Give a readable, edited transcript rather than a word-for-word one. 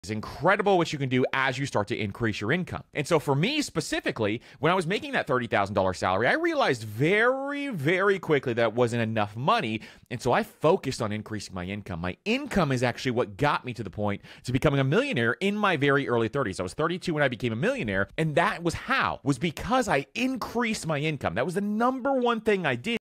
It's incredible what you can do as you start to increase your income. And so for me specifically, when I was making that $30,000 salary, I realized very, very quickly that wasn't enough money. And so I focused on increasing my income. My income is actually what got me to the point to becoming a millionaire in my very early 30s. I was 32 when I became a millionaire. And that was how? Was because I increased my income. That was the number one thing I did.